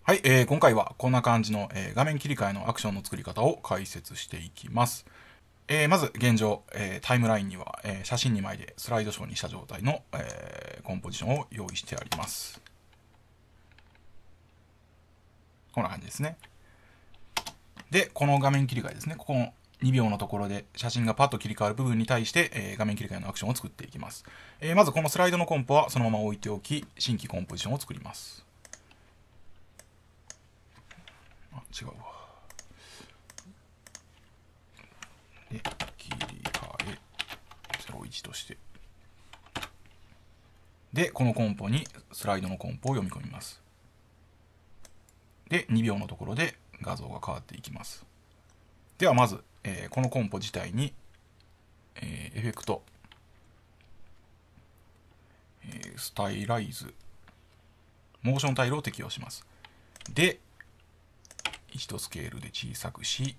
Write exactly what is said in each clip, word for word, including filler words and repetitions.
はい、えー今回はこんな感じの、えー画面切り替えのアクションの作り方を解説していきます。えーまず現状、えータイムラインには、えー写真にまいでスライドショーにした状態の、えーコンポジションを用意してあります。こんな感じですね。で、この画面切り替えですね。ここのにびょうのところで写真がパッと切り替わる部分に対して、えー画面切り替えのアクションを作っていきます。えーまずこのスライドのコンポはそのまま置いておき、新規コンポジションを作ります。あ、違うわ。で、切り替えゼロいちとして。で、このコンポにスライドのコンポを読み込みます。で、にびょうのところで画像が変わっていきます。ではまず、えーこのコンポ自体に、えーエフェクト、えースタイライズ、モーションタイルを適用します。で、一度スケールで小さくし、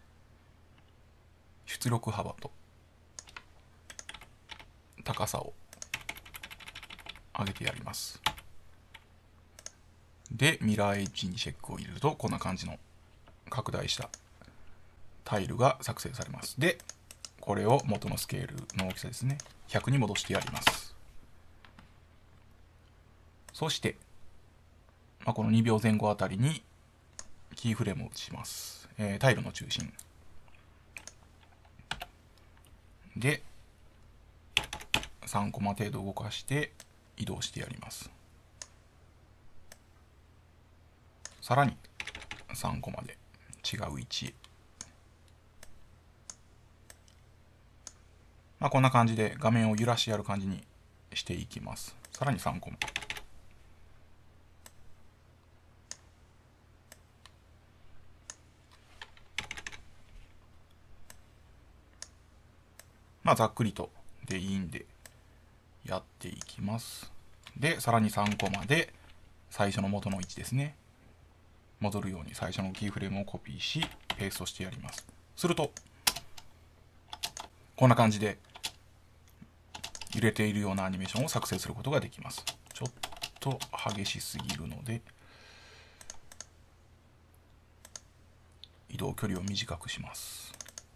出力幅と高さを上げてやります。で、ミラーエッジにチェックを入れると、こんな感じの拡大したタイルが作成されます。で、これを元のスケールの大きさですね、ひゃくに戻してやります。そして、まあ、このにびょうぜん後あたりにキーフレームを打ちます。えータイルの中心。で、さんコマ程度動かして移動してやります。さらにさんコマで違う位置へ。まあ、こんな感じで画面を揺らしやる感じにしていきます。さらにさんコマ。まあ、ざっくりとでいいんでやっていきます。で、さらにさんコマで最初の元の位置ですね。戻るように最初のキーフレームをコピーし、ペーストしてやります。すると、こんな感じで揺れているようなアニメーションを作成することができます。ちょっと激しすぎるので、移動距離を短くします。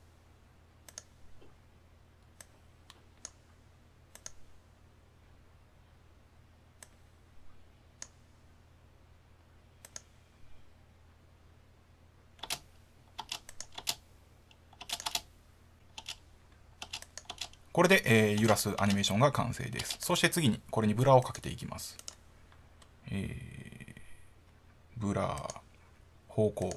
これで、えー揺らすアニメーションが完成です。そして次にこれにブラをかけていきます。えー、ブラ、方向。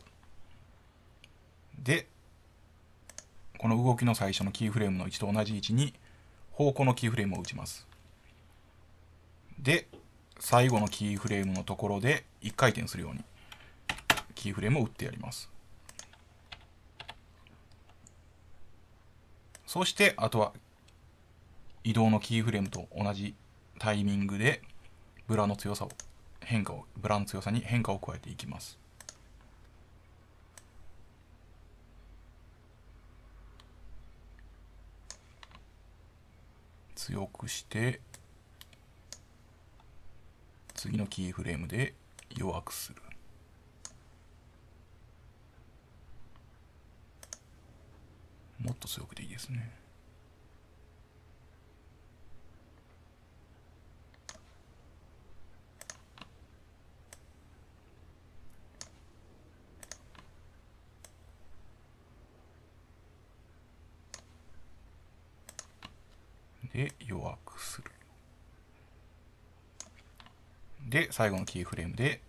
で、この動きの最初のキーフレームの位置と同じ位置に方向のキーフレームを打ちます。で、最後のキーフレームのところでいっかい転するようにキーフレームを打ってやります。そしてあとは移動のキーフレームと同じタイミングでブラの強さを変化をブラの強さに変化を加えていきます。強くして次のキーフレームで弱くする。もっと強くていいですね。で、弱くする。で、最後のキーフレームで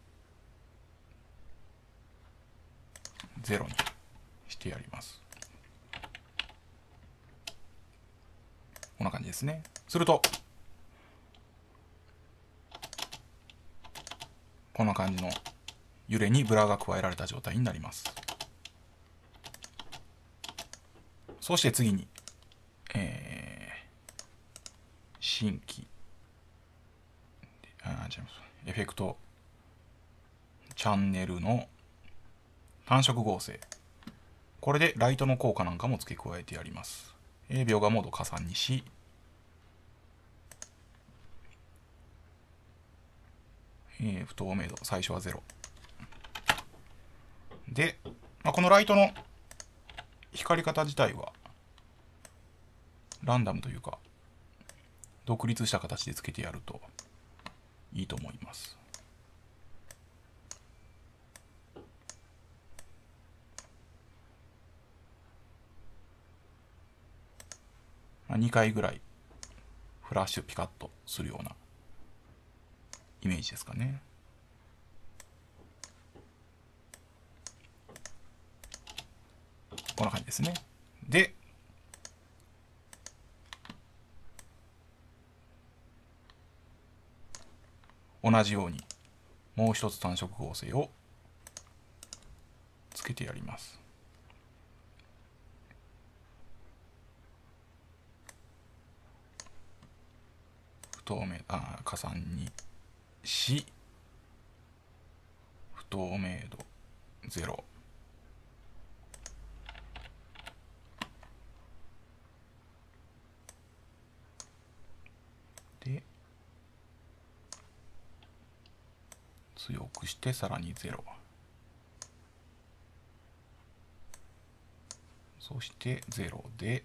ゼロにしてやります。こんな感じですね。すると、こんな感じの揺れにブラが加えられた状態になります。そして次に、えー、新規、あ、違います。エフェクト、チャンネルの単色合成。これでライトの効果なんかも付け加えてやります。えー、描画モード加算にし、えー、不透明度最初はゼロ。 で、まあ、このライトの光り方自体はランダムというか独立した形でつけてやるといいと思います。まあ、にかいぐらいフラッシュピカッとするようなイメージですかね。こんな感じですね。で、同じようにもう一つ単色合成をつけてやります。不透明、あ、加算にし、不透明度ゼロ。で、強くしてさらにゼロ。そしてゼロで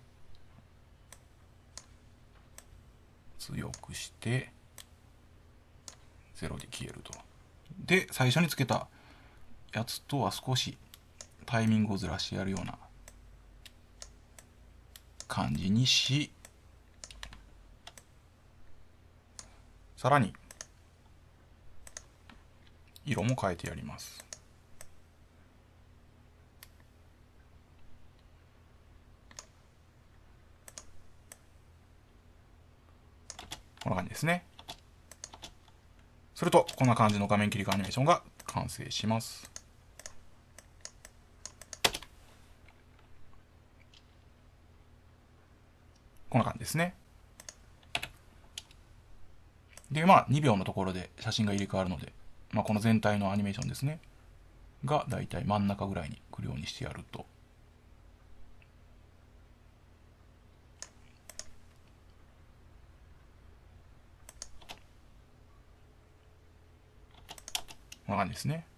強くしてゼロで消えると。で、最初につけたやつとは少しタイミングをずらしてやるような感じにし、さらに色も変えてやります。こんな感じですね。するとこんな感じの画面切り替えアニメーションが完成します。こんな感じですね。で、まあにびょうのところで写真が入れ替わるので、まあ、この全体のアニメーションですねがだいたい真ん中ぐらいに来るようにしてやると、こんな感じですね。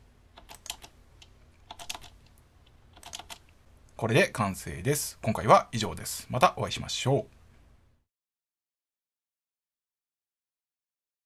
これで完成です。今回は以上です。またお会いしましょう。